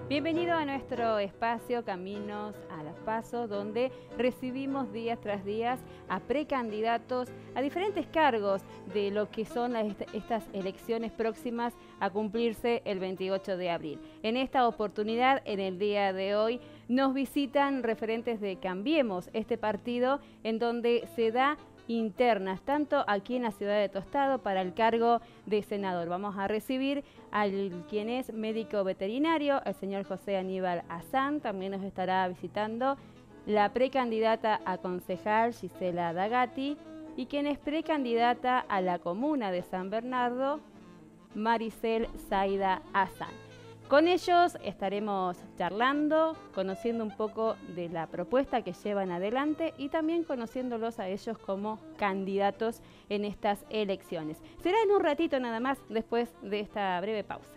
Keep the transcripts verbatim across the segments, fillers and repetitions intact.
Bienvenido a nuestro espacio Caminos a las PASO, donde recibimos días tras días a precandidatos a diferentes cargos de lo que son las, estas elecciones próximas a cumplirse el veintiocho de abril. En esta oportunidad, en el día de hoy, nos visitan referentes de Cambiemos, este partido en donde se da internas, tanto aquí en la ciudad de Tostado para el cargo de senador. Vamos a recibir al quien es médico veterinario, el señor José Aníbal Azán. También nos estará visitando la precandidata a concejal Gisela Dagati y quien es precandidata a la comuna de San Bernardo, Maricel Zaida Azán. Con ellos estaremos charlando, conociendo un poco de la propuesta que llevan adelante y también conociéndolos a ellos como candidatos en estas elecciones. Será en un ratito nada más después de esta breve pausa.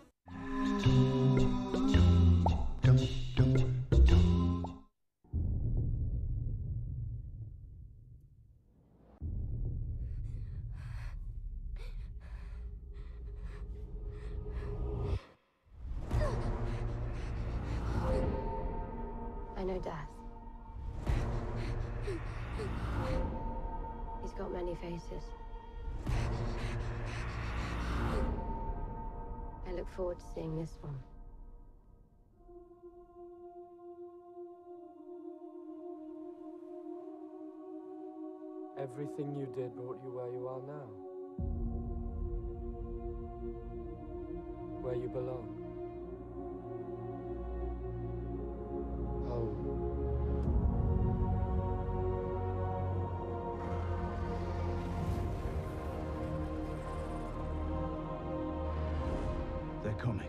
I know death. He's got many faces. I look forward to seeing this one. Everything you did brought you where you are now. Where you belong. They're coming.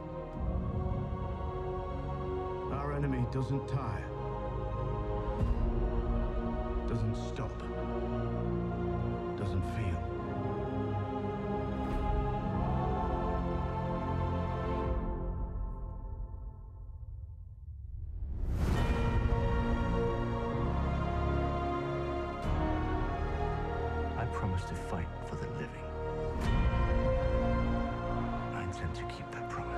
Our enemy doesn't tire, doesn't stop, doesn't feel. I promise to fight for the living. I intend to keep that promise.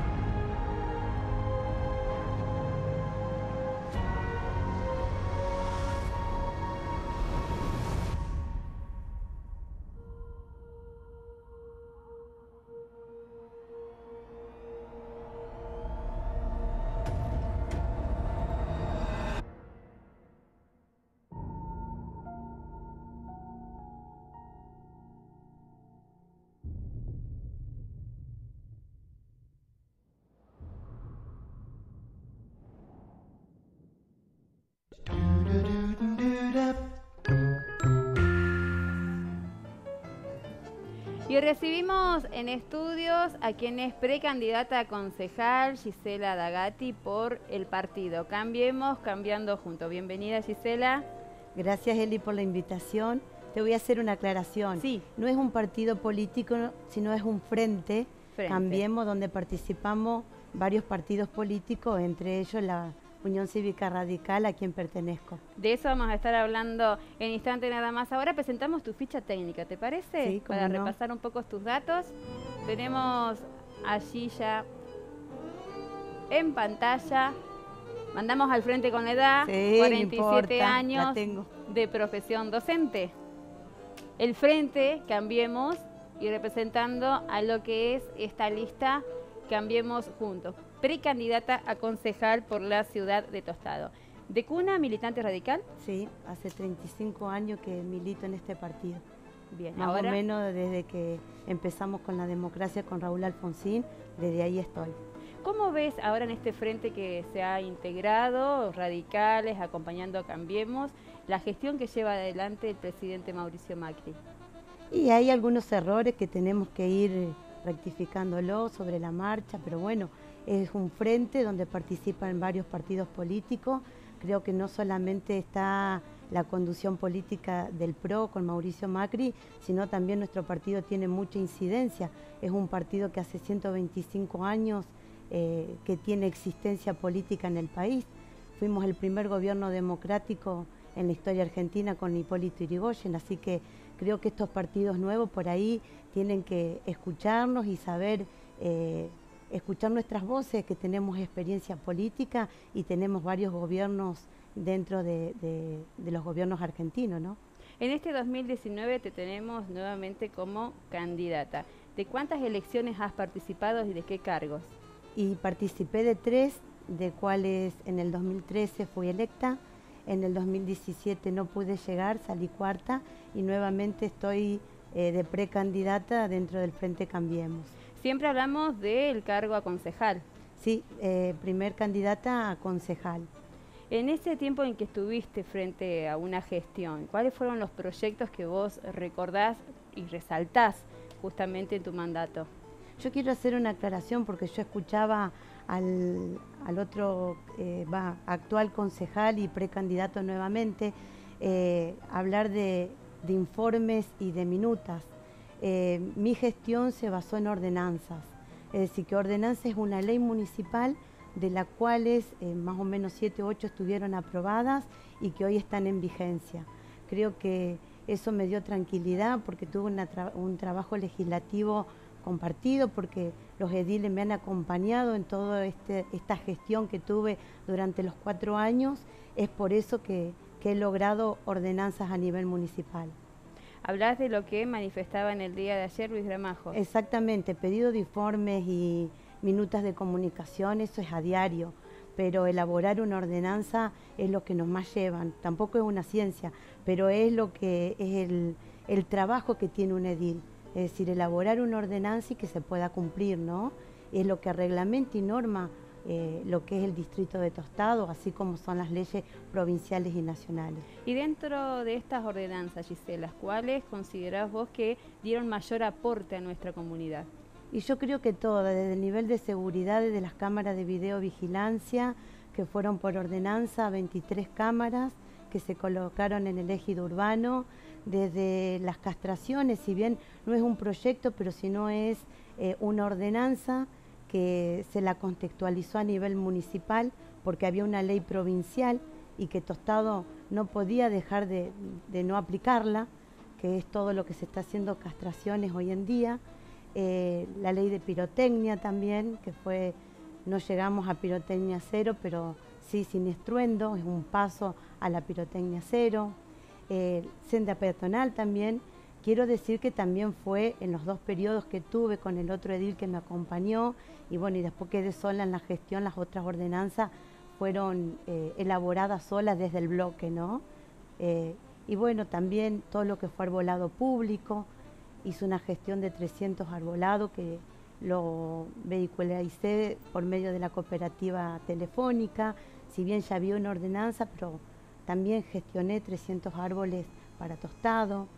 Y recibimos en estudios a quien es precandidata a concejal, Gisela Dagati, por el partido Cambiemos, Cambiando Juntos. Bienvenida, Gisela. Gracias, Eli, por la invitación. Te voy a hacer una aclaración. Sí. No es un partido político, sino es un frente, Frente. Cambiemos, donde participamos varios partidos políticos, entre ellos la Unión Cívica Radical, a quien pertenezco. De eso vamos a estar hablando en instante nada más. Ahora presentamos tu ficha técnica, ¿te parece? Sí, cómo Para no. repasar un poco tus datos. Tenemos allí ya en pantalla. Mandamos al frente con la edad, Sí, cuarenta y siete no importa, la años tengo. de profesión docente. El frente Cambiemos y representando a lo que es esta lista Cambiemos Juntos. Precandidata a concejal por la ciudad de Tostado. ¿De cuna militante radical? Sí, hace treinta y cinco años que milito en este partido. Bien, Más ahora o menos desde que empezamos con la democracia con Raúl Alfonsín, desde ahí estoy. ¿cómo ves ahora en este frente que se ha integrado, radicales, acompañando a Cambiemos, la gestión que lleva adelante el presidente Mauricio Macri? Y hay algunos errores que tenemos que ir rectificándolo sobre la marcha, pero bueno, es un frente donde participan varios partidos políticos. Creo que no solamente está la conducción política del P R O con Mauricio Macri, sino también nuestro partido tiene mucha incidencia. Es un partido que hace ciento veinticinco años eh, que tiene existencia política en el país. Fuimos el primer gobierno democrático en la historia argentina con Hipólito Yrigoyen, así que creo que estos partidos nuevos por ahí tienen que escucharnos y saber eh, escuchar nuestras voces, que tenemos experiencia política y tenemos varios gobiernos dentro de, de, de los gobiernos argentinos, ¿no? En este dos mil diecinueve te tenemos nuevamente como candidata. ¿De cuántas elecciones has participado y de qué cargos? Y participé de tres, de cuales en el dos mil trece fui electa, en el dos mil diecisiete no pude llegar, salí cuarta y nuevamente estoy eh, de precandidata dentro del Frente Cambiemos. Siempre hablamos del cargo a concejal. Sí, eh, primer candidata a concejal. En ese tiempo en que estuviste frente a una gestión, ¿cuáles fueron los proyectos que vos recordás y resaltás justamente en tu mandato? Yo quiero hacer una aclaración porque yo escuchaba al, al otro eh, va, actual concejal y precandidato nuevamente eh, hablar de, de informes y de minutas. Eh, mi gestión se basó en ordenanzas, es decir, que ordenanza es una ley municipal de las cuales eh, más o menos siete u ocho estuvieron aprobadas y que hoy están en vigencia. Creo que eso me dio tranquilidad porque tuve una tra un trabajo legislativo compartido, porque los ediles me han acompañado en toda este, esta gestión que tuve durante los cuatro años. Es por eso que, que he logrado ordenanzas a nivel municipal. Hablás de lo que manifestaba en el día de ayer Luis Gramajo. Exactamente, pedido de informes y minutas de comunicación, eso es a diario, pero elaborar una ordenanza es lo que nos más llevan. Tampoco es una ciencia, pero es lo que es el, el trabajo que tiene un edil. Es decir, elaborar una ordenanza y que se pueda cumplir, ¿no? Es lo que reglamenta y norma eh, lo que es el distrito de Tostado, así como son las leyes provinciales y nacionales. Y dentro de estas ordenanzas, Gisela, ¿cuáles considerás vos que dieron mayor aporte a nuestra comunidad? Y yo creo que todas, desde el nivel de seguridad, desde las cámaras de videovigilancia, que fueron por ordenanza, veintitrés cámaras que se colocaron en el ejido urbano, desde las castraciones, si bien no es un proyecto, pero si no es eh, una ordenanza que se la contextualizó a nivel municipal, porque había una ley provincial y que Tostado no podía dejar de, de no aplicarla, que es todo lo que se está haciendo castraciones hoy en día. Eh, la ley de pirotecnia también, que fue, no llegamos a pirotecnia cero, pero sí sin estruendo, es un paso a la pirotecnia cero. Eh, senda peatonal también, quiero decir que también fue en los dos periodos que tuve con el otro edil que me acompañó, y bueno, y después quedé sola en la gestión, las otras ordenanzas fueron eh, elaboradas solas desde el bloque, ¿no? Eh, y bueno, también todo lo que fue arbolado público, hice una gestión de trescientos arbolados que lo vehicularicé por medio de la cooperativa telefónica, si bien ya había una ordenanza, pero también gestioné trescientos árboles para Tostado.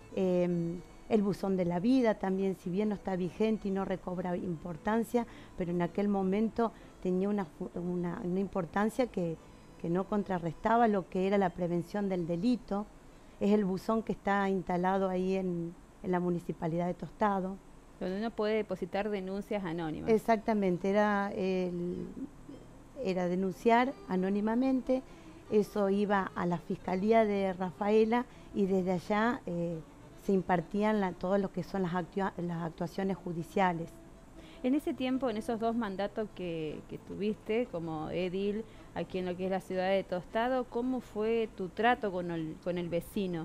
Eh, el buzón de la vida también, si bien no está vigente y no recobra importancia, pero en aquel momento tenía una, una, una importancia que, que no contrarrestaba lo que era la prevención del delito. Es el buzón que está instalado ahí en, en la Municipalidad de Tostado. Donde uno puede depositar denuncias anónimas. Exactamente, era, el, era denunciar anónimamente. Eso iba a la Fiscalía de Rafaela y desde allá eh, se impartían la, todo lo que son las, actua las actuaciones judiciales. En ese tiempo, en esos dos mandatos que, que tuviste como edil aquí en lo que es la ciudad de Tostado, ¿cómo fue tu trato con el, con el vecino?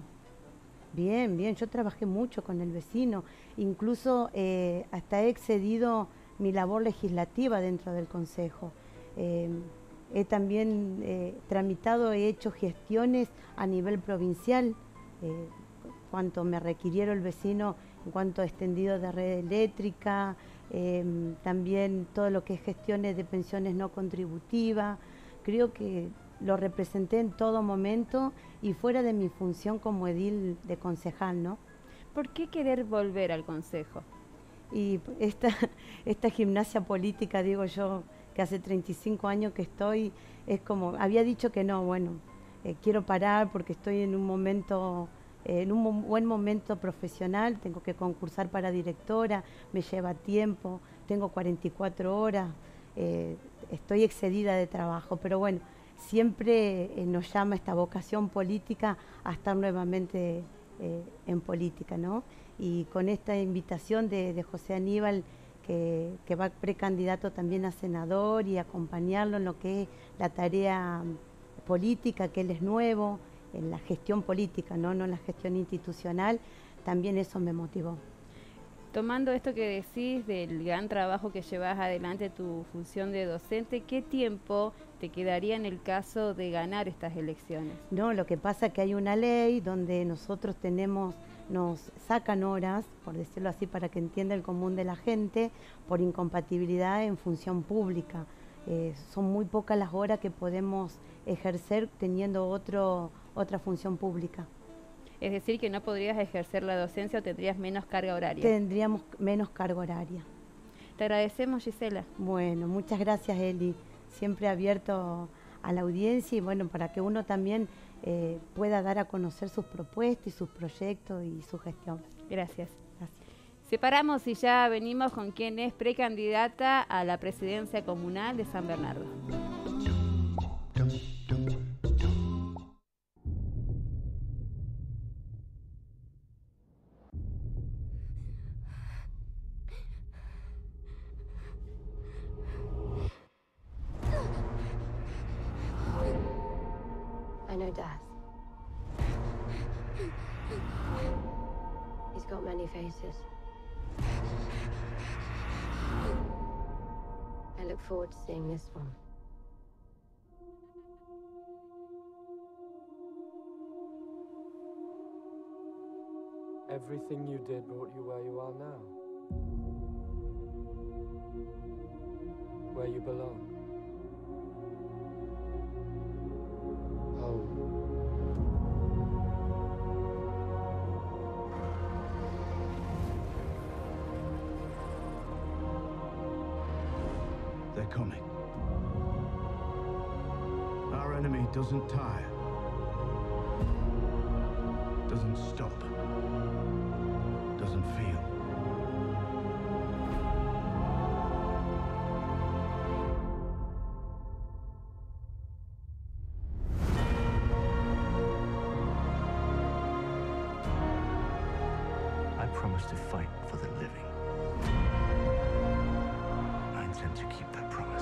Bien, bien, yo trabajé mucho con el vecino, incluso eh, hasta he excedido mi labor legislativa dentro del Consejo. Eh, He también eh, tramitado, he hecho gestiones a nivel provincial, eh, cuanto me requirieron el vecino en cuanto a extendido de red eléctrica, eh, también todo lo que es gestiones de pensiones no contributivas. Creo que lo representé en todo momento y fuera de mi función como edil de concejal, ¿no? ¿Por qué querer volver al Consejo? Y esta, esta gimnasia política, digo yo, que hace treinta y cinco años que estoy, es como, había dicho que no, bueno, eh, quiero parar porque estoy en un momento, eh, en un mo buen momento profesional, tengo que concursar para directora, me lleva tiempo, tengo cuarenta y cuatro horas, eh, estoy excedida de trabajo, pero bueno, siempre eh, nos llama esta vocación política a estar nuevamente eh, en política, ¿no? Y con esta invitación de, de José Aníbal, que, que va precandidato también a senador y acompañarlo en lo que es la tarea política, que él es nuevo, en la gestión política, no, no en la gestión institucional, también eso me motivó. Tomando esto que decís del gran trabajo que llevas adelante tu función de docente, ¿qué tiempo te quedaría en el caso de ganar estas elecciones? No, lo que pasa es que hay una ley donde nosotros tenemos, nos sacan horas, por decirlo así, para que entienda el común de la gente, por incompatibilidad en función pública. Eh, son muy pocas las horas que podemos ejercer teniendo otro, otra función pública. Es decir, que no podrías ejercer la docencia o tendrías menos carga horaria. Tendríamos menos carga horaria. Te agradecemos, Gisela. Bueno, muchas gracias, Eli. Siempre abierto a la audiencia y bueno, para que uno también eh, pueda dar a conocer sus propuestas y sus proyectos y su gestión. Gracias. Gracias. Separamos y ya venimos con quien es precandidata a la presidencia comunal de San Bernardo. I know Death. He's got many faces. I look forward to seeing this one. Everything you did brought you where you are now. Where you belong. Home. They're coming. Our enemy doesn't tire. Doesn't stop. Doesn't feel. I promise to fight for the living. I intend to keep that promise.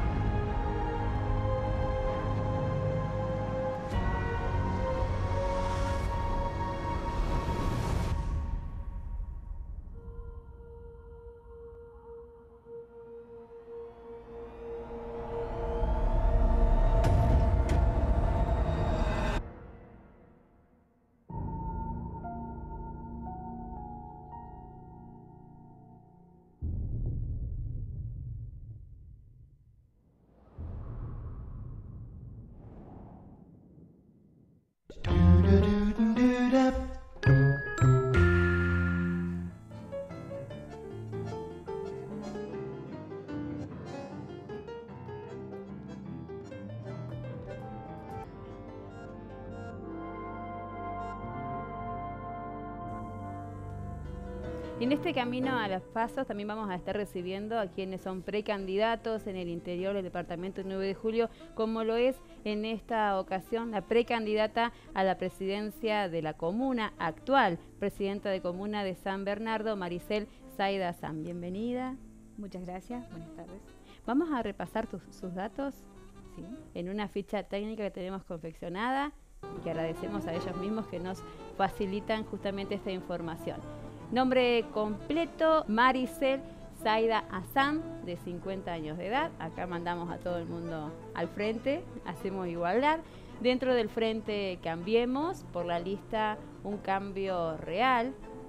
En este camino a los pasos también vamos a estar recibiendo a quienes son precandidatos en el interior del departamento nueve de julio, como lo es en esta ocasión la precandidata a la presidencia de la comuna, actual presidenta de comuna de San Bernardo, Maricel Zaida Azam. Bienvenida. Muchas gracias, buenas tardes. Vamos a repasar tus, sus datos, ¿sí?, en una ficha técnica que tenemos confeccionada y que agradecemos a ellos mismos que nos facilitan justamente esta información. Nombre completo, Maricel Zaida Azam, de cincuenta años de edad. Acá mandamos a todo el mundo al frente, hacemos igualdad. Dentro del frente Cambiemos, por la lista Un Cambio Real.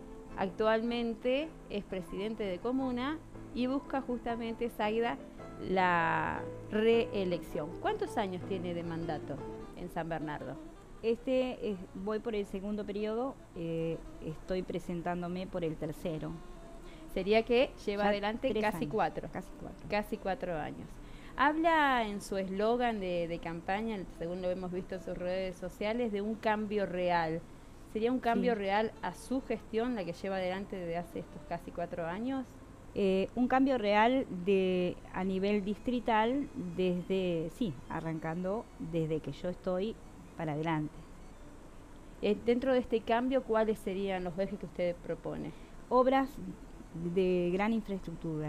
Actualmente es presidente de comuna y busca justamente, Zaida, la reelección. ¿Cuántos años tiene de mandato en San Bernardo? Este es, voy por el segundo periodo, eh, estoy presentándome por el tercero. Sería que lleva Ya adelante tres casi años, cuatro. Casi cuatro. Casi cuatro años. Habla en su eslogan de, de campaña, según lo hemos visto en sus redes sociales, de un cambio real. ¿Sería un cambio Sí. real a su gestión, la que lleva adelante desde hace estos casi cuatro años? Eh, un cambio real de a nivel distrital desde, sí, arrancando desde que yo estoy para adelante. Eh, dentro de este cambio, ¿cuáles serían los ejes que usted propone? Obras de gran infraestructura.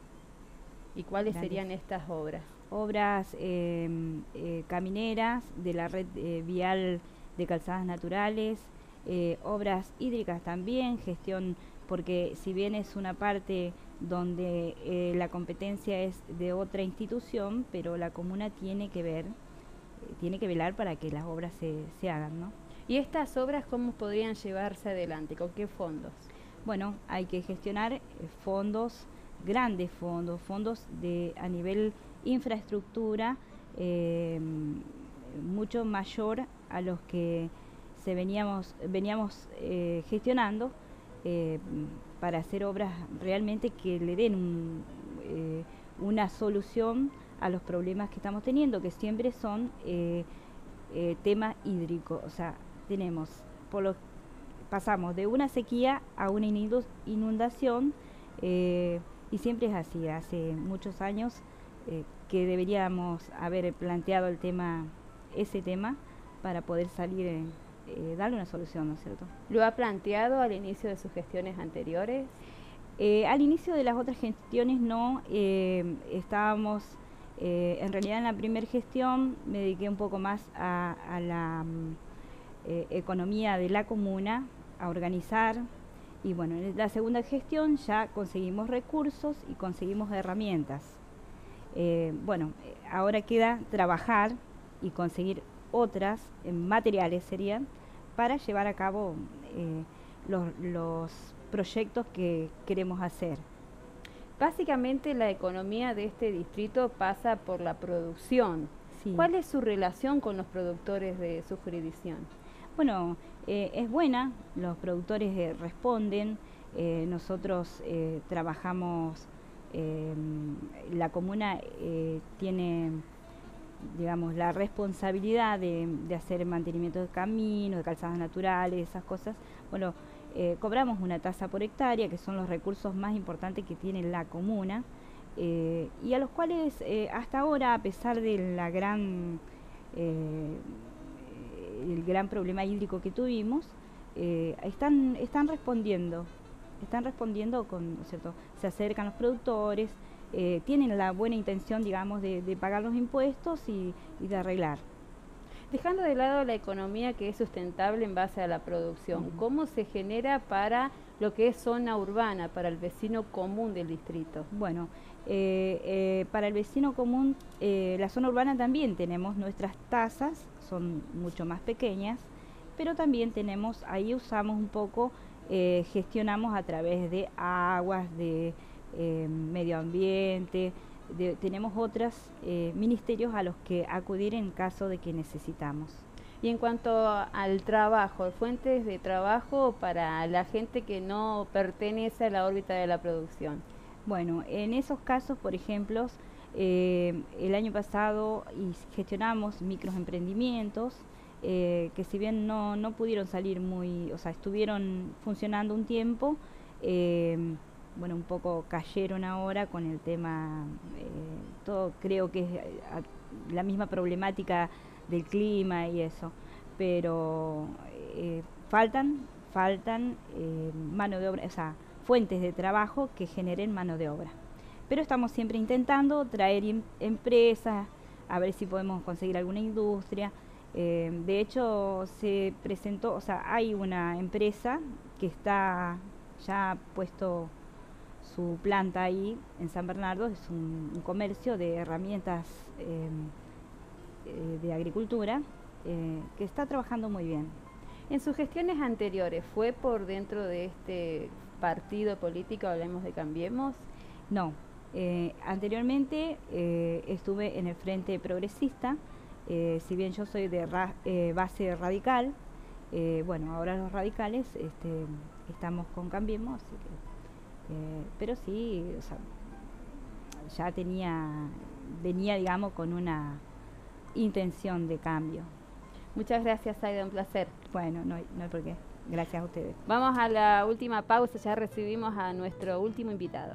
¿Y cuáles Grandes. serían estas obras? Obras eh, eh, camineras de la red eh, vial de calzadas naturales, eh, obras hídricas también, gestión, porque si bien es una parte donde eh, la competencia es de otra institución, pero la comuna tiene que ver, eh, tiene que velar para que las obras se, se hagan, ¿no? ¿Y estas obras cómo podrían llevarse adelante? ¿Con qué fondos? Bueno, hay que gestionar eh, fondos, grandes fondos, fondos de a nivel infraestructura eh, mucho mayor a los que se veníamos veníamos eh, gestionando eh, para hacer obras realmente que le den un, eh, una solución a los problemas que estamos teniendo, que siempre son eh, eh, tema hídrico. O sea, tenemos por lo pasamos de una sequía a una inundación eh, y siempre es así. Hace muchos años eh, que deberíamos haber planteado el tema, ese tema, para poder salir, eh, eh, darle una solución, ¿no es cierto? ¿Lo ha planteado al inicio de sus gestiones anteriores? Eh, al inicio de las otras gestiones no, eh, estábamos, eh, en realidad en la primera gestión me dediqué un poco más a, a la mm, eh, economía de la comuna, a organizar, y bueno, en la segunda gestión ya conseguimos recursos y conseguimos herramientas. Eh, bueno, eh, ahora queda trabajar y conseguir otras eh, materiales serían para llevar a cabo eh, los, los proyectos que queremos hacer. Básicamente la economía de este distrito pasa por la producción. Sí. ¿Cuál es su relación con los productores de su jurisdicción? Bueno, eh, es buena, los productores eh, responden, eh, nosotros eh, trabajamos, eh, la comuna eh, tiene, digamos, la responsabilidad de, de hacer el mantenimiento de caminos, de calzadas naturales, esas cosas. Bueno, eh, cobramos una tasa por hectárea, que son los recursos más importantes que tiene la comuna, eh, y a los cuales eh, hasta ahora, a pesar de la gran... Eh, el gran problema hídrico que tuvimos, eh, están, están respondiendo, están respondiendo con, ¿no es cierto? Se acercan los productores, eh, tienen la buena intención, digamos, de, de pagar los impuestos y, y de arreglar. Dejando de lado la economía que es sustentable en base a la producción, uh-huh. ¿Cómo se genera para lo que es zona urbana, para el vecino común del distrito? Bueno, eh, eh, para el vecino común, eh, la zona urbana también tenemos nuestras tasas, son mucho más pequeñas, pero también tenemos, ahí usamos un poco, eh, gestionamos a través de aguas, de eh, medio ambiente, de, tenemos otros eh, ministerios a los que acudir en caso de que necesitamos. Y en cuanto al trabajo, fuentes de trabajo para la gente que no pertenece a la órbita de la producción. Bueno, en esos casos, por ejemplo, eh, el año pasado y gestionamos microemprendimientos eh, que si bien no, no pudieron salir muy, o sea, estuvieron funcionando un tiempo, eh, bueno, un poco cayeron ahora con el tema, eh, todo creo que es a, la misma problemática del clima y eso, pero eh, faltan, faltan eh, mano de obra, o sea, fuentes de trabajo que generen mano de obra. Pero estamos siempre intentando traer em empresas, a ver si podemos conseguir alguna industria. Eh, de hecho, se presentó, o sea, hay una empresa que está ya puesto su planta ahí en San Bernardo, es un, un comercio de herramientas eh, eh, de agricultura, eh, que está trabajando muy bien. En sus gestiones anteriores, ¿fue por dentro de este partido político, hablemos de Cambiemos? No, eh, anteriormente eh, estuve en el Frente Progresista, eh, si bien yo soy de ra eh, base radical, eh, bueno, ahora los radicales este, estamos con Cambiemos, así que, eh, pero sí, o sea, ya tenía, venía, digamos, con una intención de cambio. Muchas gracias, Aida, un placer. Bueno, no hay, no hay por qué. Gracias a ustedes. Vamos a la última pausa, ya recibimos a nuestro último invitado.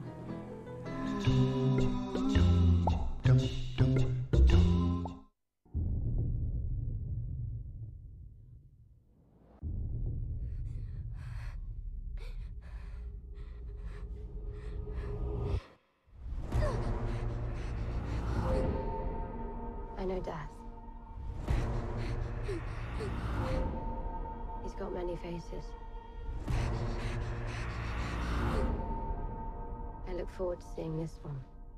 I know death. He's got many faces. I look forward to seeing this one.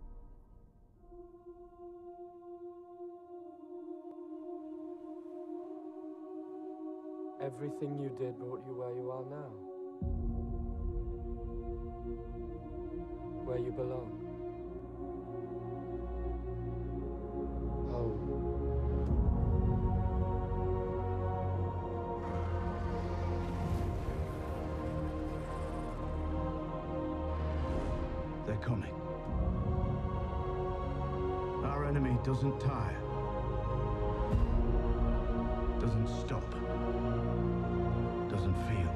Everything you did brought you where you are now. Where you belong. Home. They're coming. Our enemy doesn't tire. Doesn't stop. Doesn't feel.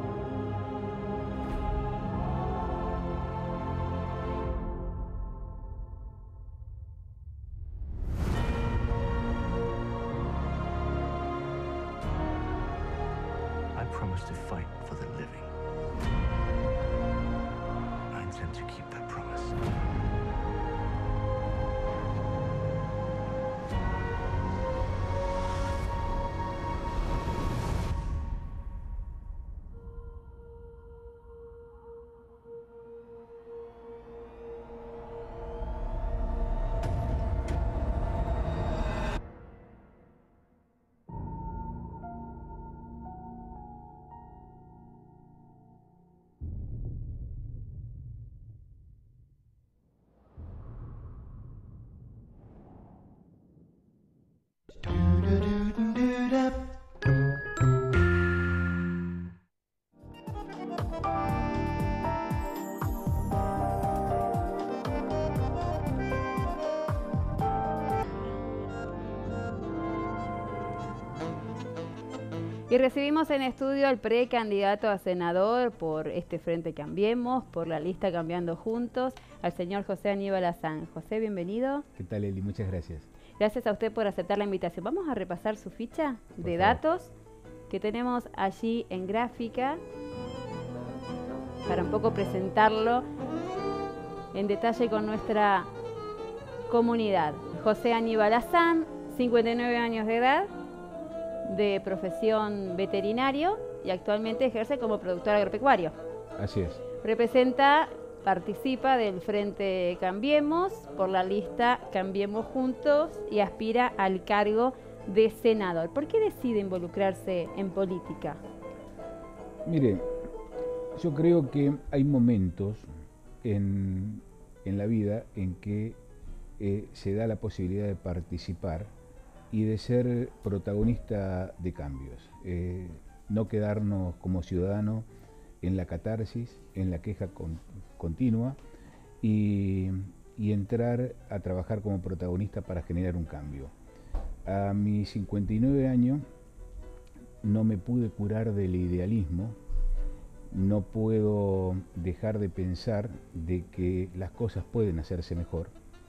I promise to fight for the living. I intend to keep that promise. Y recibimos en estudio al precandidato a senador por este Frente Cambiemos, por la lista Cambiando Juntos, al señor José Aníbal Hazán. José, bienvenido. ¿Qué tal, Eli? Muchas gracias. Gracias a usted por aceptar la invitación. Vamos a repasar su ficha Por de favor. datos que tenemos allí en gráfica para un poco presentarlo en detalle con nuestra comunidad. José Aníbal Hazán, cincuenta y nueve años de edad, de profesión veterinario y actualmente ejerce como productor agropecuario. Así es. Representa, participa del Frente Cambiemos por la lista Cambiemos Juntos y aspira al cargo de senador. ¿Por qué decide involucrarse en política? Mire, yo creo que hay momentos en, en la vida en que eh, se da la posibilidad de participar y de ser protagonista de cambios. Eh, no quedarnos como ciudadanos en la catarsis, en la queja con, continua y, y entrar a trabajar como protagonista para generar un cambio. A mis cincuenta y nueve años no me pude curar del idealismo, no puedo dejar de pensar de que las cosas pueden hacerse mejor.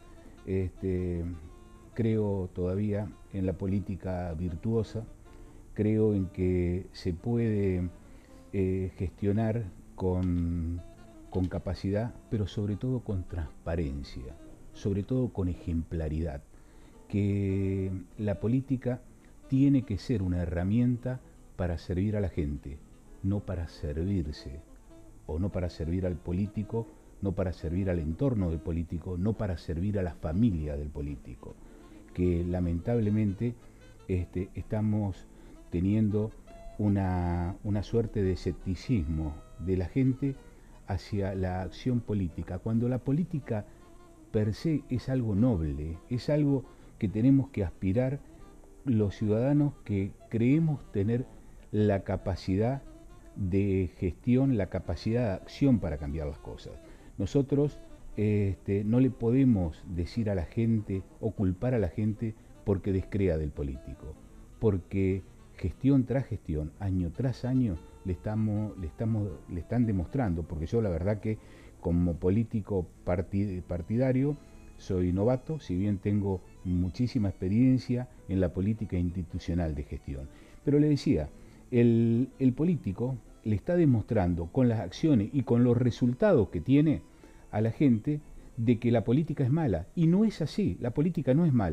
Este, creo todavía en la política virtuosa, creo en que se puede eh, gestionar con, con capacidad, pero sobre todo con transparencia, sobre todo con ejemplaridad, que la política tiene que ser una herramienta para servir a la gente, no para servirse, o no para servir al político, no para servir al entorno del político, no para servir a la familia del político, que lamentablemente este, estamos teniendo una, una suerte de escepticismo de la gente hacia la acción política, cuando la política per se es algo noble, es algo que tenemos que aspirar los ciudadanos que creemos tener la capacidad de gestión, la capacidad de acción para cambiar las cosas. Nosotros este, no le podemos decir a la gente o culpar a la gente porque descrea del político, porque gestión tras gestión, año tras año, le, estamos, le, estamos, le están demostrando, porque yo la verdad que como político partid, partidario soy novato, si bien tengo muchísima experiencia en la política institucional de gestión. Pero le decía, el, el político le está demostrando con las acciones y con los resultados que tiene a la gente de que la política es mala. Y no es así, la política no es mala.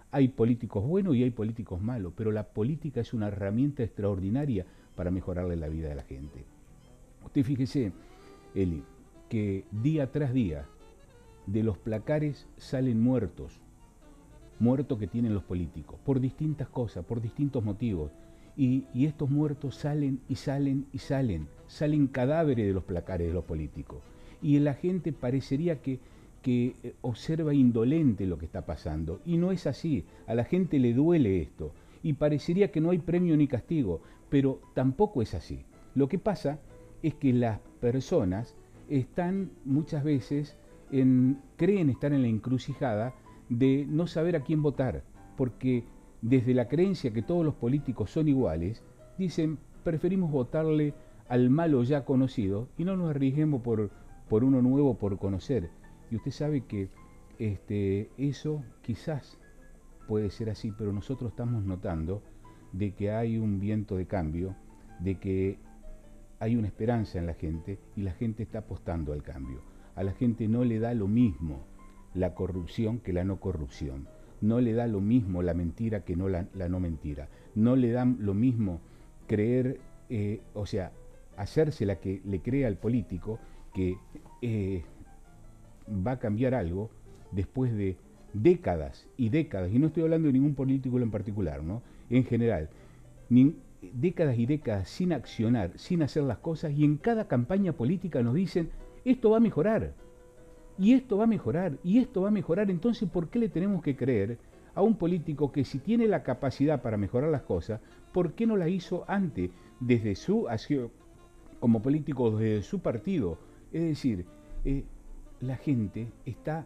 Hay políticos buenos y hay políticos malos, pero la política es una herramienta extraordinaria para mejorarle la vida de la gente. Usted fíjese, Eli, que día tras día de los placares salen muertos, muertos que tienen los políticos, por distintas cosas, por distintos motivos. Y, y estos muertos salen y salen y salen, salen cadáveres de los placares de los políticos. Y la gente parecería que, que observa indolente lo que está pasando. Y no es así, a la gente le duele esto. Y parecería que no hay premio ni castigo, pero tampoco es así. Lo que pasa es que las personas están muchas veces, en, creen estar en la encrucijada de no saber a quién votar, porque desde la creencia que todos los políticos son iguales, dicen, preferimos votarle al malo ya conocido y no nos arriesguemos por, por uno nuevo por conocer. Y usted sabe que este, eso quizás puede ser así, pero nosotros estamos notando de que hay un viento de cambio, de que hay una esperanza en la gente y la gente está apostando al cambio. A la gente no le da lo mismo la corrupción que la no corrupción. No le da lo mismo la mentira que no la, la no mentira. No le da lo mismo creer, eh, o sea, hacerse la que le crea al político que eh, va a cambiar algo después de décadas y décadas, y no estoy hablando de ningún político en particular, ¿no? En general, ni, décadas y décadas sin accionar, sin hacer las cosas, y en cada campaña política nos dicen, esto va a mejorar. Y esto va a mejorar, y esto va a mejorar. Entonces, ¿por qué le tenemos que creer a un político que si tiene la capacidad para mejorar las cosas, ¿por qué no la hizo antes, desde su, como político desde su partido? Es decir, eh, la gente está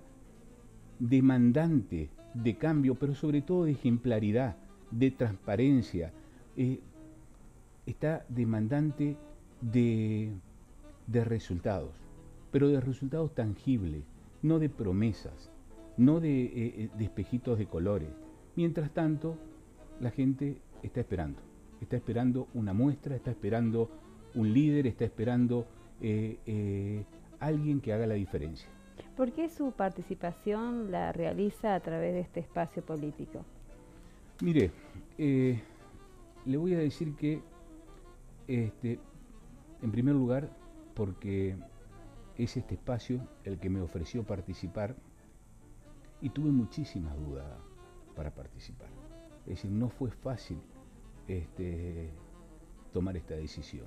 demandante de cambio, pero sobre todo de ejemplaridad, de transparencia, eh, está demandante de, de resultados. Pero de resultados tangibles, no de promesas, no de, eh, de espejitos de colores. Mientras tanto, la gente está esperando. Está esperando una muestra, está esperando un líder, está esperando eh, eh, alguien que haga la diferencia. ¿Por qué su participación la realiza a través de este espacio político? Mire, eh, le voy a decir que, este, en primer lugar, porque es este espacio el que me ofreció participar y tuve muchísimas dudas para participar. Es decir, no fue fácil este, tomar esta decisión.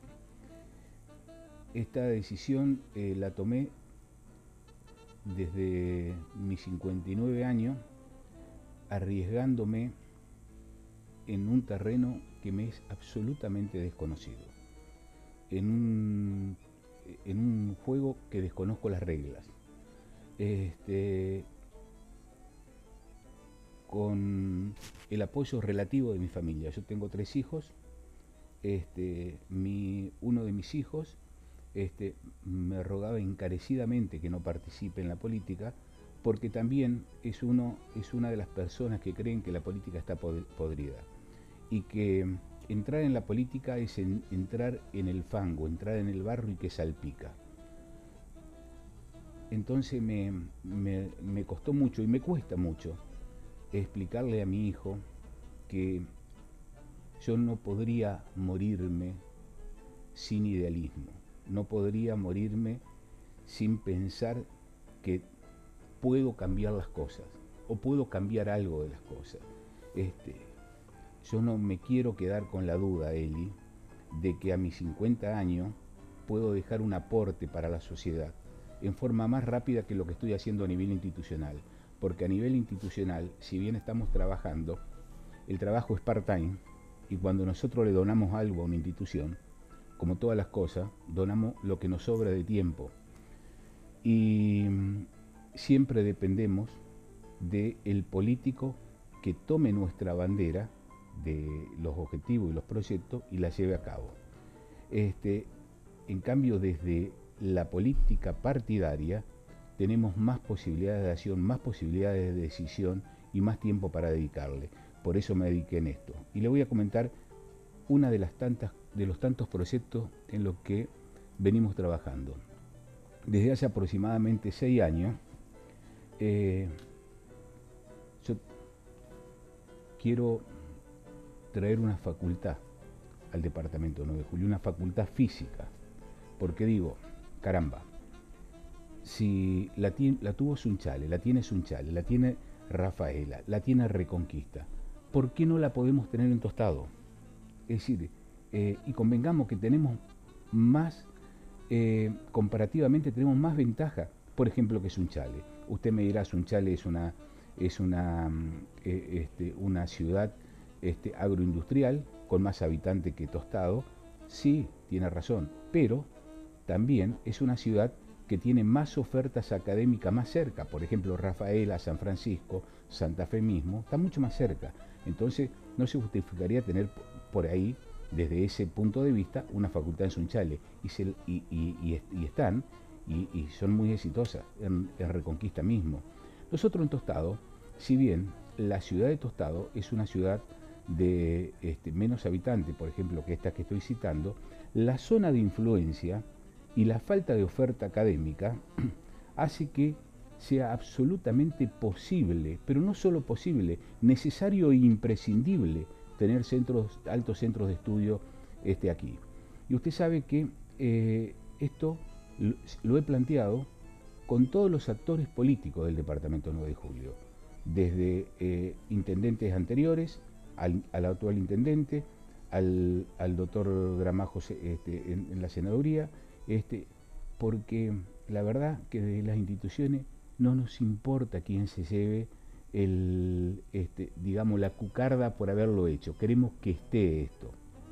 Esta decisión eh, la tomé desde mis cincuenta y nueve años, arriesgándome en un terreno que me es absolutamente desconocido, en un en un juego que desconozco las reglas, este, con el apoyo relativo de mi familia. Yo tengo tres hijos, este, mi, uno de mis hijos este, me rogaba encarecidamente que no participe en la política, porque también es, uno, es una de las personas que creen que la política está podrida, y que entrar en la política es en, entrar en el fango, entrar en el barro y que salpica. Entonces me, me, me costó mucho y me cuesta mucho explicarle a mi hijo que yo no podría morirme sin idealismo, no podría morirme sin pensar que puedo cambiar las cosas o puedo cambiar algo de las cosas. Este, Yo no me quiero quedar con la duda, Eli, de que a mis cincuenta años puedo dejar un aporte para la sociedad en forma más rápida que lo que estoy haciendo a nivel institucional. Porque a nivel institucional, si bien estamos trabajando, el trabajo es part-time, y cuando nosotros le donamos algo a una institución, como todas las cosas, donamos lo que nos sobra de tiempo. Y siempre dependemos del político que tome nuestra bandera de los objetivos y los proyectos y la lleve a cabo. Este, en cambio, desde la política partidaria tenemos más posibilidades de acción, más posibilidades de decisión y más tiempo para dedicarle. Por eso me dediqué en esto. Y le voy a comentar una de las tantas, de los tantos proyectos en los que venimos trabajando. Desde hace aproximadamente seis años, eh, yo quiero traer una facultad al departamento nueve de julio, una facultad física, porque digo, caramba, si la, la tuvo Sunchales, la tiene Sunchales, la tiene Rafaela, la tiene Reconquista, ¿por qué no la podemos tener en Tostado? Es decir, eh, y convengamos que tenemos más, eh, comparativamente tenemos más ventaja, por ejemplo, que Sunchales. Usted me dirá, Sunchales es una, es una, eh, este, una ciudad este, agroindustrial con más habitantes que Tostado. Sí, tiene razón, pero también es una ciudad que tiene más ofertas académicas más cerca. Por ejemplo, Rafaela, San Francisco, Santa Fe mismo, está mucho más cerca. Entonces, no se justificaría tener por ahí, desde ese punto de vista, una facultad en Sunchales. Y, se, y, y, y, y están, y, y son muy exitosas en, en Reconquista mismo. Nosotros en Tostado, si bien la ciudad de Tostado es una ciudad de este, menos habitantes, por ejemplo, que esta que estoy citando, la zona de influencia y la falta de oferta académica hace que sea absolutamente posible, pero no solo posible, necesario e imprescindible tener centros, altos centros de estudio este, aquí. Y usted sabe que eh, esto lo, lo he planteado con todos los actores políticos del departamento nueve de julio, desde eh, intendentes anteriores, al, al actual intendente, al, al doctor Gramajo este, en, en la senaduría, este, porque la verdad que de las instituciones no nos importa quién se lleve el, este, digamos, la cucarda por haberlo hecho. Queremos que esté esto.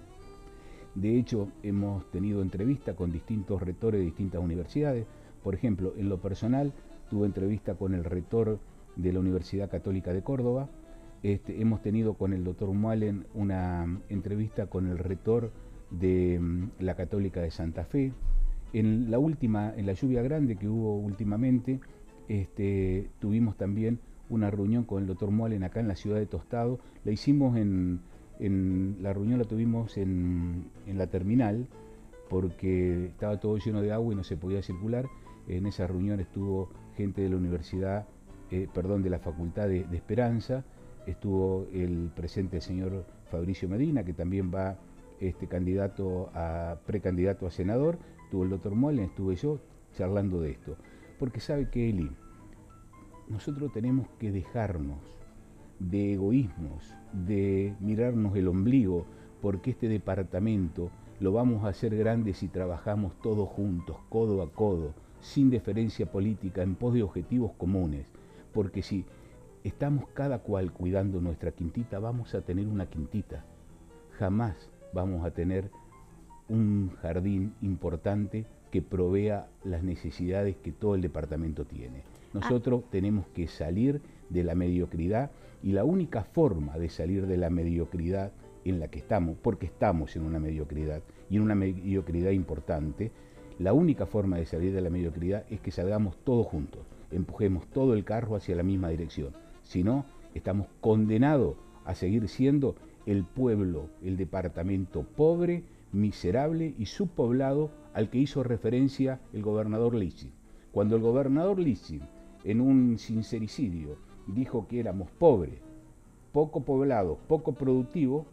De hecho, hemos tenido entrevista con distintos rectores de distintas universidades. Por ejemplo, en lo personal, tuve entrevista con el rector de la Universidad Católica de Córdoba. Este, hemos tenido con el doctor Mualen una entrevista con el rector de um, la Católica de Santa Fe. En la última, en la lluvia grande que hubo últimamente, este, tuvimos también una reunión con el doctor Mualen acá en la ciudad de Tostado. La hicimos en, en la reunión la tuvimos en, en la terminal, porque estaba todo lleno de agua y no se podía circular. En esa reunión estuvo gente de la universidad, eh, perdón, de la Facultad de, de Esperanza, estuvo el presente señor Fabricio Medina, que también va este candidato a precandidato a senador, estuvo el doctor Mualen, estuve yo charlando de esto. Porque sabe que, Eli, nosotros tenemos que dejarnos de egoísmos, de mirarnos el ombligo, porque este departamento lo vamos a hacer grande si trabajamos todos juntos, codo a codo, sin diferencia política, en pos de objetivos comunes. Porque si estamos cada cual cuidando nuestra quintita, vamos a tener una quintita. Jamás vamos a tener un jardín importante que provea las necesidades que todo el departamento tiene. Nosotros ah. tenemos que salir de la mediocridad, y la única forma de salir de la mediocridad en la que estamos, porque estamos en una mediocridad, y en una mediocridad importante, la única forma de salir de la mediocridad es que salgamos todos juntos, empujemos todo el carro hacia la misma dirección. Si no, estamos condenados a seguir siendo el pueblo, el departamento pobre, miserable y subpoblado al que hizo referencia el gobernador Litzing. Cuando el gobernador Litzing, en un sincericidio, dijo que éramos pobres, poco poblados, poco productivos,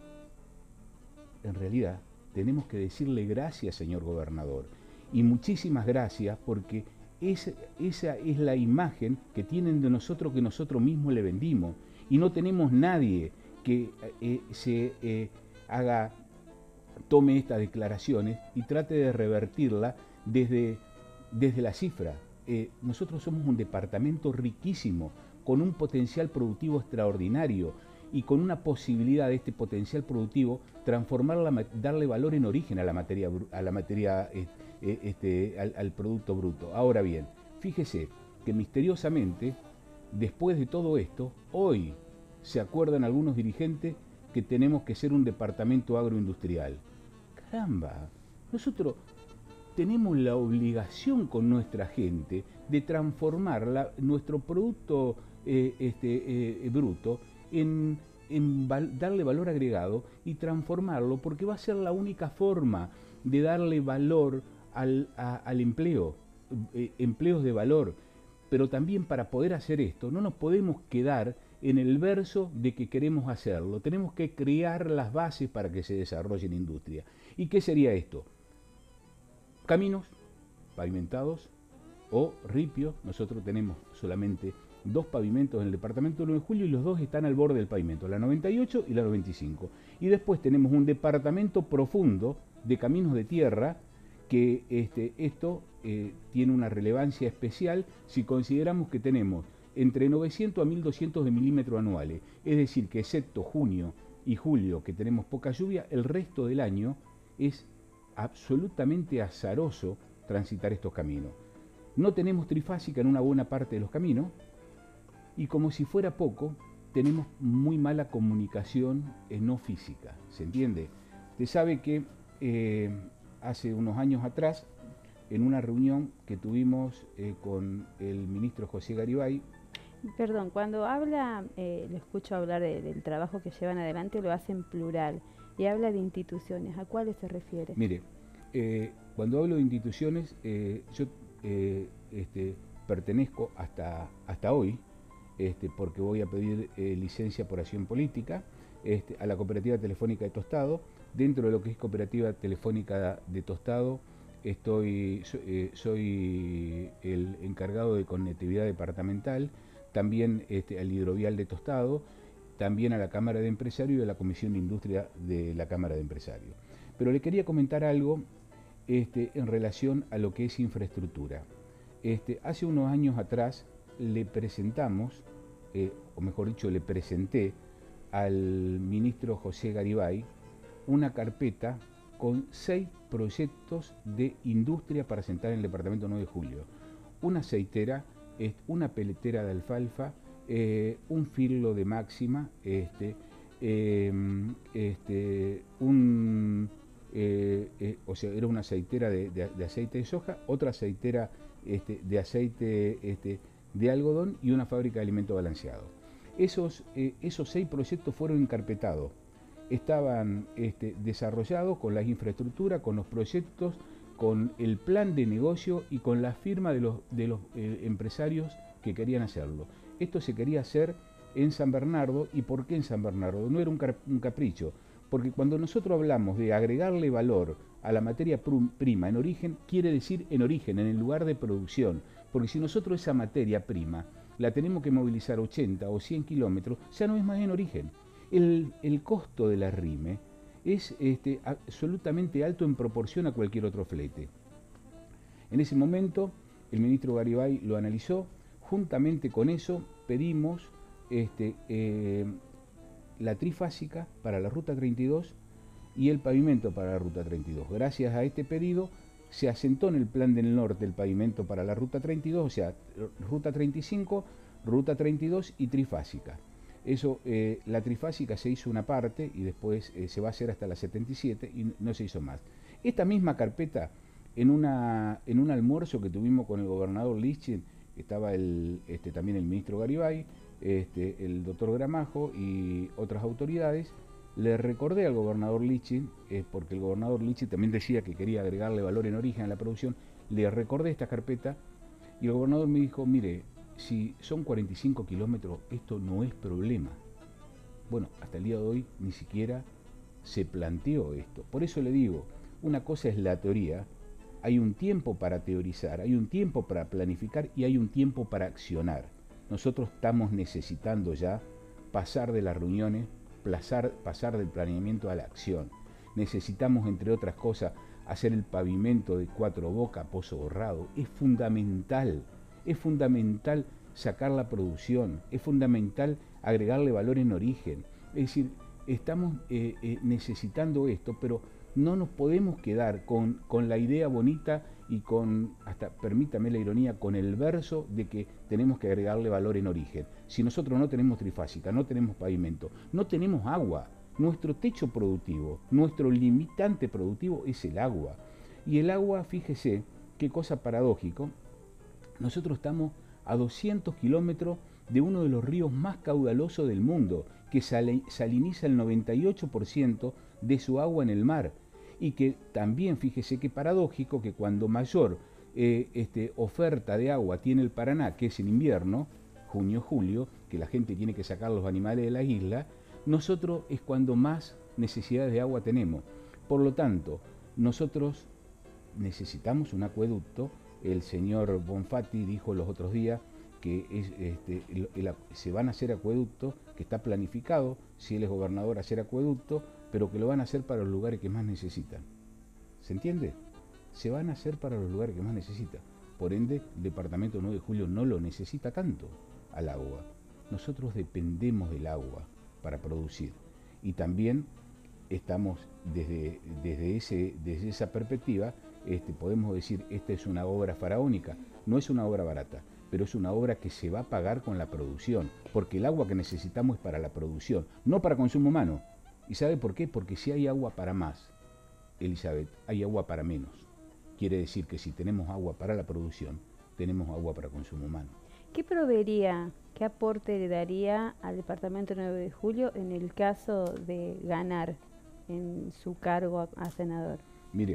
en realidad tenemos que decirle gracias, señor gobernador, y muchísimas gracias, porque esa, esa es la imagen que tienen de nosotros, que nosotros mismos le vendimos, y no tenemos nadie que eh, se eh, haga, tome estas declaraciones y trate de revertirla desde, desde la cifra. Eh, nosotros somos un departamento riquísimo, con un potencial productivo extraordinario, y con una posibilidad de este potencial productivo transformarla, darle valor en origen a la materia, a la materia eh, este, al, al producto bruto. Ahora bien, fíjese que misteriosamente, después de todo esto, hoy se acuerdan algunos dirigentes que tenemos que ser un departamento agroindustrial. Caramba, nosotros tenemos la obligación con nuestra gente de transformar la, nuestro producto eh, este, eh, bruto en, en val, darle valor agregado y transformarlo, porque va a ser la única forma de darle valor al, a, al empleo, eh, empleos de valor. Pero también, para poder hacer esto, no nos podemos quedar en el verso de que queremos hacerlo. Tenemos que crear las bases para que se desarrolle la industria. ¿Y qué sería esto? Caminos pavimentados o ripios. Nosotros tenemos solamente dos pavimentos en el departamento del nueve de julio y los dos están al borde del pavimento, la noventa y ocho y la noventa y cinco. Y después tenemos un departamento profundo de caminos de tierra, que este, esto eh, tiene una relevancia especial si consideramos que tenemos entre novecientos a mil doscientos de milímetros anuales, es decir, que excepto junio y julio, que tenemos poca lluvia, el resto del año es absolutamente azaroso transitar estos caminos. No tenemos trifásica en una buena parte de los caminos, y como si fuera poco, tenemos muy mala comunicación eh, no física, ¿se entiende? Usted sabe que eh, hace unos años atrás, en una reunión que tuvimos eh, con el ministro José Garibay. Perdón, cuando habla, eh, lo escucho hablar de, del trabajo que llevan adelante, lo hace en plural, y habla de instituciones, ¿a cuáles se refiere? Mire, eh, cuando hablo de instituciones, eh, yo eh, este, pertenezco hasta, hasta hoy, este, porque voy a pedir eh, licencia por acción política, este, a la Cooperativa Telefónica de Tostado. Dentro de lo que es Cooperativa Telefónica de Tostado, estoy, eh, soy el encargado de conectividad departamental, también este, al hidrovial de Tostado, también a la Cámara de Empresarios y a la Comisión de Industria de la Cámara de Empresarios. Pero le quería comentar algo este, en relación a lo que es infraestructura. Este, hace unos años atrás le presentamos, eh, o mejor dicho, le presenté al ministro José Garibay una carpeta con seis proyectos de industria para sentar en el departamento nueve de julio. Una aceitera, una peletera de alfalfa, eh, un filo de máxima, este, eh, este, un, eh, eh, o sea, era una aceitera de, de, de aceite de soja, otra aceitera este, de aceite este, de algodón y una fábrica de alimentos balanceados. Esos, eh, esos seis proyectos fueron encarpetados. Estaban este, desarrollados con la infraestructura, con los proyectos, con el plan de negocio y con la firma de los, de los eh, empresarios que querían hacerlo. Esto se quería hacer en San Bernardo. ¿Y por qué en San Bernardo? No era un, un capricho, porque cuando nosotros hablamos de agregarle valor a la materia prima en origen, quiere decir en origen, en el lugar de producción, porque si nosotros esa materia prima la tenemos que movilizar ochenta o cien kilómetros, ya no es más en origen. El, el costo de la RIME es este, absolutamente alto en proporción a cualquier otro flete. En ese momento el ministro Garibay lo analizó. Juntamente con eso pedimos este, eh, la trifásica para la ruta treinta y dos y el pavimento para la ruta treinta y dos. Gracias a este pedido se asentó en el plan del norte el pavimento para la ruta treinta y dos, o sea, ruta treinta y cinco, ruta treinta y dos y trifásica. Eso, eh, la trifásica se hizo una parte y después eh, se va a hacer hasta la setenta y siete y no se hizo más. Esta misma carpeta, en, una, en un almuerzo que tuvimos con el gobernador Lichtchen, estaba el, este, también el ministro Garibay, este, el doctor Gramajo y otras autoridades, le recordé al gobernador Lichtchen, eh, porque el gobernador Lichtchen también decía que quería agregarle valor en origen a la producción, le recordé esta carpeta y el gobernador me dijo, mire, si son cuarenta y cinco kilómetros, esto no es problema. Bueno, hasta el día de hoy ni siquiera se planteó esto. Por eso le digo, una cosa es la teoría, hay un tiempo para teorizar, hay un tiempo para planificar y hay un tiempo para accionar. Nosotros estamos necesitando ya pasar de las reuniones, pasar, pasar del planeamiento a la acción. Necesitamos, entre otras cosas, hacer el pavimento de Cuatro Bocas, Pozo Borrado. Es fundamental. Es fundamental sacar la producción, es fundamental agregarle valor en origen. Es decir, estamos eh, eh, necesitando esto, pero no nos podemos quedar con, con la idea bonita y con, hasta permítame la ironía, con el verso de que tenemos que agregarle valor en origen. Si nosotros no tenemos trifásica, no tenemos pavimento, no tenemos agua, nuestro techo productivo, nuestro limitante productivo es el agua. Y el agua, fíjese, qué cosa paradójico, nosotros estamos a doscientos kilómetros de uno de los ríos más caudalosos del mundo, que saliniza el noventa y ocho por ciento de su agua en el mar. Y que también, fíjese qué paradójico, que cuando mayor eh, este, oferta de agua tiene el Paraná, que es en invierno, junio, julio, que la gente tiene que sacar los animales de la isla, nosotros es cuando más necesidades de agua tenemos. Por lo tanto, nosotros necesitamos un acueducto. El señor Bonfatti dijo los otros días que es, este, el, el, se van a hacer acueductos, que está planificado, si él es gobernador, hacer acueductos, pero que lo van a hacer para los lugares que más necesitan. ¿Se entiende? Se van a hacer para los lugares que más necesitan. Por ende, el departamento nueve de julio no lo necesita tanto al agua. Nosotros dependemos del agua para producir. Y también estamos desde, desde, ese, desde esa perspectiva, este, podemos decir, esta es una obra faraónica. No es una obra barata, pero es una obra que se va a pagar con la producción, porque el agua que necesitamos es para la producción, no para consumo humano. ¿Y sabe por qué? Porque si hay agua para más, Elizabeth, hay agua para menos. Quiere decir que si tenemos agua para la producción, tenemos agua para consumo humano. ¿Qué proveería, qué aporte le daría al Departamento nueve de julio en el caso de ganar en su cargo a, a senador? Mire,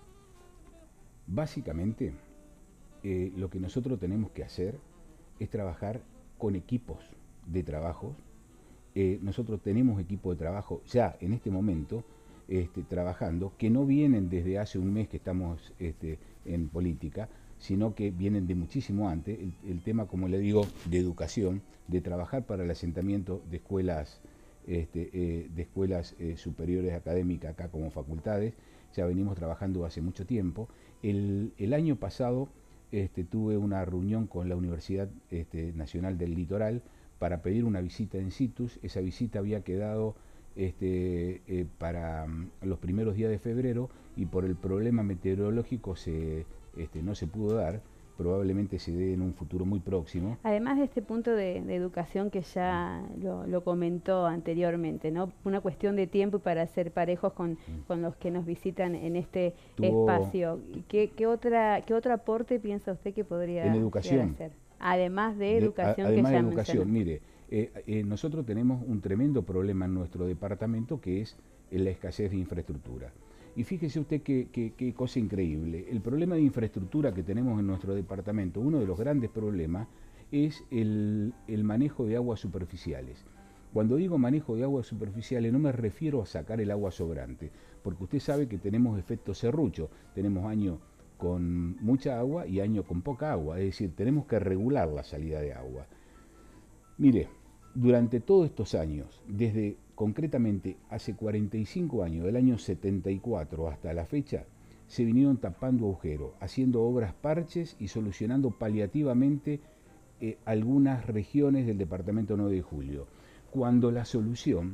básicamente eh, lo que nosotros tenemos que hacer es trabajar con equipos de trabajo. Eh, nosotros tenemos equipos de trabajo ya en este momento este, trabajando, que no vienen desde hace un mes que estamos este, en política, sino que vienen de muchísimo antes. El, el tema, como le digo, de educación, de trabajar para el asentamiento de escuelas, este, eh, de escuelas eh, superiores académicas acá como facultades, ya venimos trabajando hace mucho tiempo. El, el año pasado este, tuve una reunión con la Universidad este, Nacional del Litoral para pedir una visita in situ. Esa visita había quedado este, eh, para um, los primeros días de febrero y por el problema meteorológico se, este, no se pudo dar. Probablemente se dé en un futuro muy próximo. Además de este punto de, de educación que ya lo, lo comentó anteriormente, ¿no? Una cuestión de tiempo y para ser parejos con, mm. con los que nos visitan en este Tuvo espacio. ¿Qué, qué, otra, ¿Qué otro aporte piensa usted que podría en educación hacer? Además de educación. De, a, además que ya de educación, mencionó. mire, eh, eh, nosotros tenemos un tremendo problema en nuestro departamento que es la escasez de infraestructura. Y fíjese usted qué, qué, qué cosa increíble. El problema de infraestructura que tenemos en nuestro departamento, uno de los grandes problemas, es el, el manejo de aguas superficiales. Cuando digo manejo de aguas superficiales no me refiero a sacar el agua sobrante, porque usted sabe que tenemos efecto serrucho, tenemos años con mucha agua y años con poca agua, es decir, tenemos que regular la salida de agua. Mire, durante todos estos años, desde concretamente hace cuarenta y cinco años, del año setenta y cuatro hasta la fecha, se vinieron tapando agujeros, haciendo obras parches y solucionando paliativamente eh, algunas regiones del departamento nueve de julio. Cuando la solución,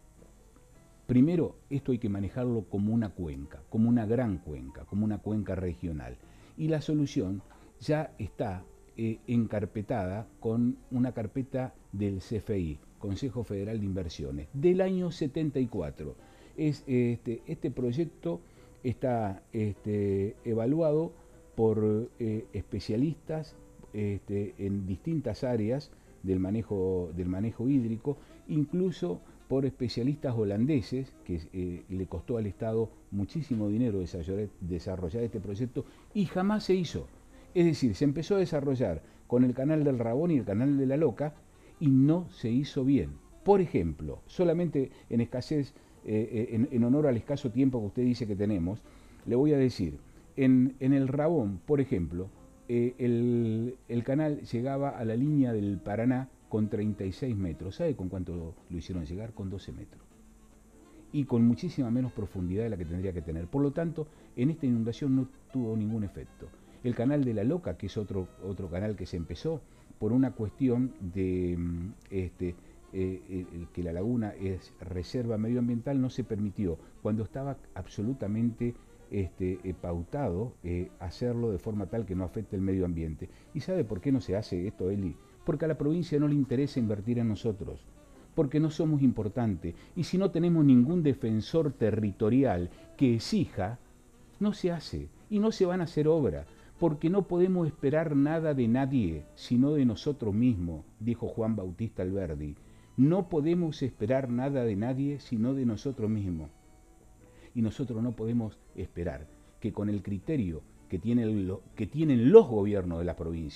primero esto hay que manejarlo como una cuenca, como una gran cuenca, como una cuenca regional. Y la solución ya está eh, encarpetada con una carpeta del C F I, Consejo Federal de Inversiones, del año setenta y cuatro. Es, este, este proyecto está este, evaluado por eh, especialistas este, en distintas áreas del manejo, del manejo hídrico, incluso por especialistas holandeses, que eh, le costó al Estado muchísimo dinero desarrollar, desarrollar este proyecto y jamás se hizo. Es decir, se empezó a desarrollar con el canal del Rabón y el canal de la Loca, y no se hizo bien. Por ejemplo, solamente en escasez, eh, en, en honor al escaso tiempo que usted dice que tenemos, le voy a decir, en, en el Rabón, por ejemplo, eh, el, el canal llegaba a la línea del Paraná con treinta y seis metros. ¿Sabe con cuánto lo hicieron llegar? Con doce metros. Y con muchísima menos profundidad de la que tendría que tener. Por lo tanto, en esta inundación no tuvo ningún efecto. El canal de la Loca, que es otro, otro canal que se empezó, por una cuestión de este, eh, eh, que la laguna es reserva medioambiental, no se permitió, cuando estaba absolutamente este, eh, pautado eh, hacerlo de forma tal que no afecte el medio ambiente. ¿Y sabe por qué no se hace esto, Eli? Porque a la provincia no le interesa invertir en nosotros, porque no somos importantes, y si no tenemos ningún defensor territorial que exija, no se hace, y no se van a hacer obras. Porque no podemos esperar nada de nadie, sino de nosotros mismos, dijo Juan Bautista Alberdi. No podemos esperar nada de nadie, sino de nosotros mismos. Y nosotros no podemos esperar que con el criterio que, tiene el, que tienen los gobiernos de la provincia,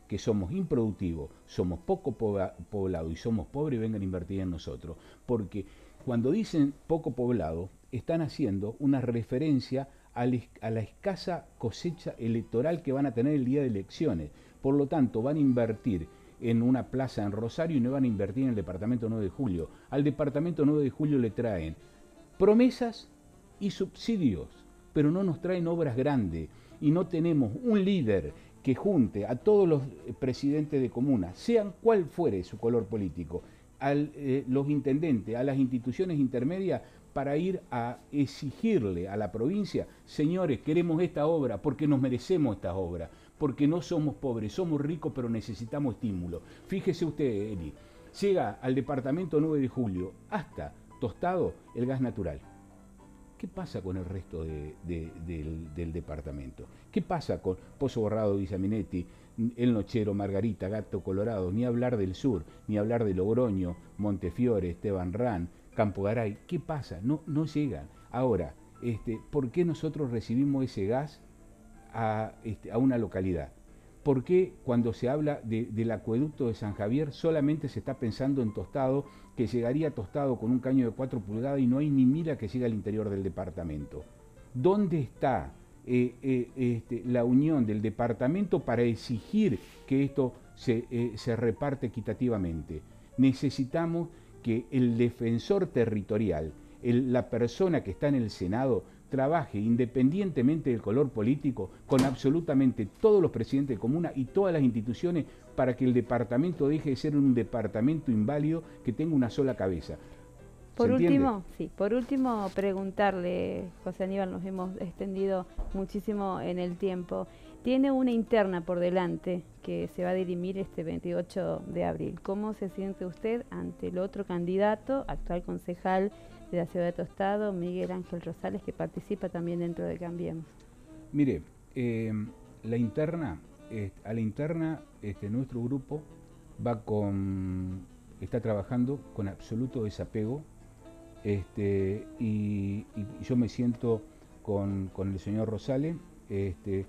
que somos improductivos, somos poco poblados y somos pobres, vengan a invertir en nosotros. Porque cuando dicen poco poblado, están haciendo una referencia a la escasa cosecha electoral que van a tener el día de elecciones. Por lo tanto, van a invertir en una plaza en Rosario y no van a invertir en el departamento nueve de julio. Al departamento nueve de julio le traen promesas y subsidios, pero no nos traen obras grandes. Y no tenemos un líder que junte a todos los presidentes de comunas, sean cual fuere su color político, a eh, los intendentes, a las instituciones intermedias, para ir a exigirle a la provincia, señores, queremos esta obra porque nos merecemos esta obra, porque no somos pobres, somos ricos, pero necesitamos estímulo. Fíjese usted, Eli, llega al departamento nueve de julio hasta Tostado el gas natural. ¿Qué pasa con el resto de, de, del, del departamento? ¿Qué pasa con Pozo Borrado, Villaminetti, El Nochero, Margarita, Gato Colorado? Ni hablar del sur, ni hablar de Logroño, Montefiore, Esteban Ran, Campo Garay. ¿Qué pasa? No, no llegan. Ahora, este, ¿por qué nosotros recibimos ese gas a, este, a una localidad? ¿Por qué cuando se habla de, del acueducto de San Javier solamente se está pensando en Tostado, que llegaría Tostado con un caño de cuatro pulgadas y no hay ni mira que llegue al interior del departamento? ¿Dónde está eh, eh, este, la unión del departamento para exigir que esto se, eh, se reparte equitativamente? Necesitamos que el defensor territorial, el, la persona que está en el Senado, trabaje independientemente del color político con absolutamente todos los presidentes de comuna y todas las instituciones para que el departamento deje de ser un departamento inválido que tenga una sola cabeza. Por último, sí, por último preguntarle, José Aníbal, nos hemos extendido muchísimo en el tiempo. Tiene una interna por delante que se va a dirimir este veintiocho de abril. ¿Cómo se siente usted ante el otro candidato, actual concejal de la ciudad de Tostado, Miguel Ángel Rosales, que participa también dentro de Cambiemos? Mire, eh, la interna, eh, a la interna este, nuestro grupo va con, está trabajando con absoluto desapego, este, y, y yo me siento con, con el señor Rosales, este,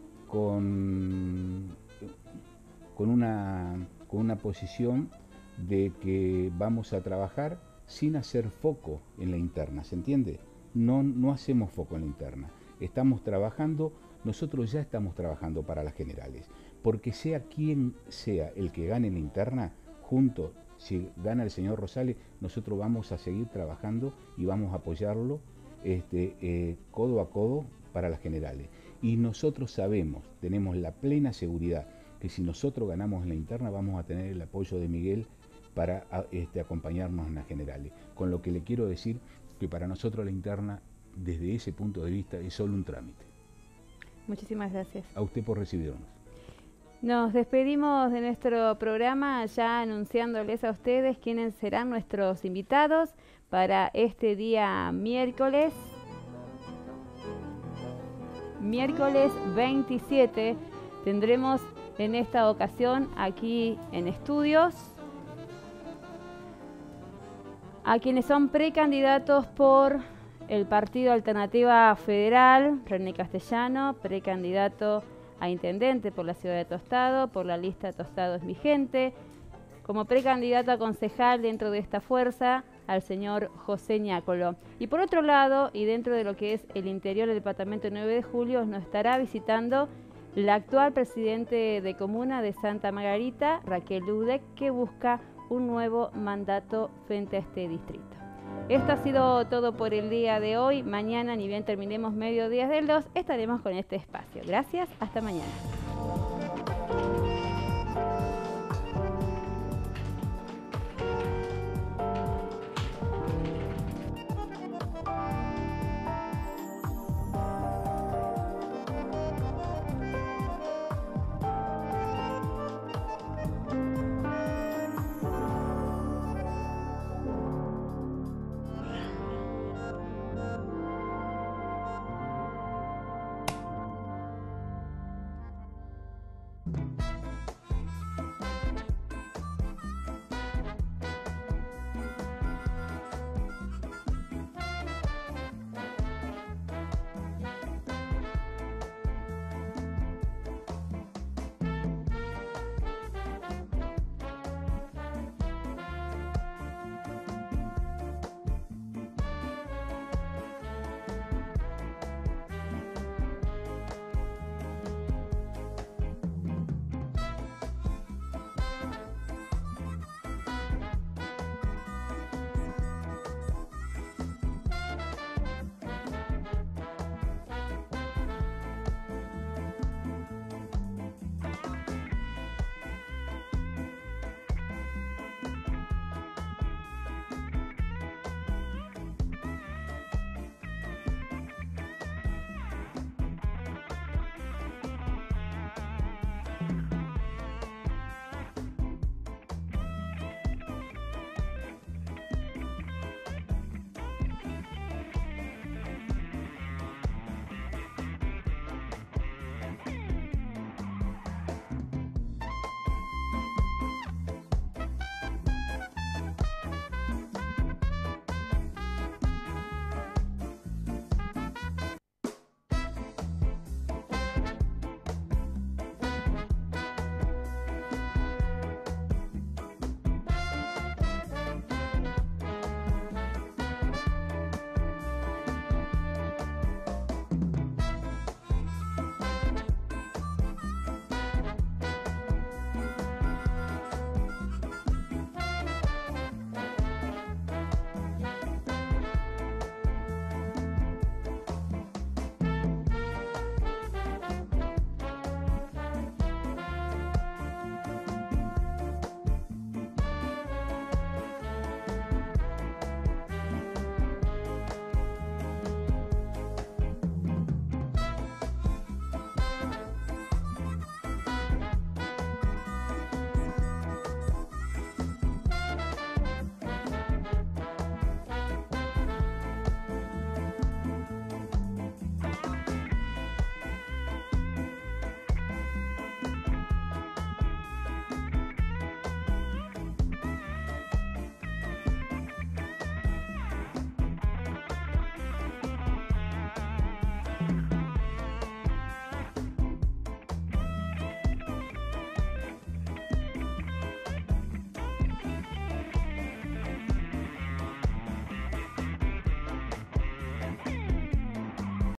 con, con, una, con una posición de que vamos a trabajar sin hacer foco en la interna, ¿se entiende? No, no hacemos foco en la interna, estamos trabajando, nosotros ya estamos trabajando para las generales, porque sea quien sea el que gane la interna, junto, si gana el señor Rosales, nosotros vamos a seguir trabajando y vamos a apoyarlo este, eh, codo a codo para las generales. Y nosotros sabemos, tenemos la plena seguridad, que si nosotros ganamos en la interna vamos a tener el apoyo de Miguel para este, acompañarnos en las generales. Con lo que le quiero decir que para nosotros la interna, desde ese punto de vista, es solo un trámite. Muchísimas gracias. A usted por recibirnos. Nos despedimos de nuestro programa ya anunciándoles a ustedes quiénes serán nuestros invitados para este día miércoles. Miércoles veintisiete tendremos en esta ocasión aquí en estudios a quienes son precandidatos por el Partido Alternativa Federal, René Castellano, precandidato a intendente por la ciudad de Tostado, por la lista Tostado es mi gente, como precandidato a concejal dentro de esta fuerza, al señor José Ñácolo. Y por otro lado, y dentro de lo que es el interior del departamento nueve de julio, nos estará visitando la actual presidente de comuna de Santa Margarita, Raquel Ludek, que busca un nuevo mandato frente a este distrito. Esto ha sido todo por el día de hoy. Mañana, ni bien terminemos Mediodías del dos, estaremos con este espacio. Gracias, hasta mañana.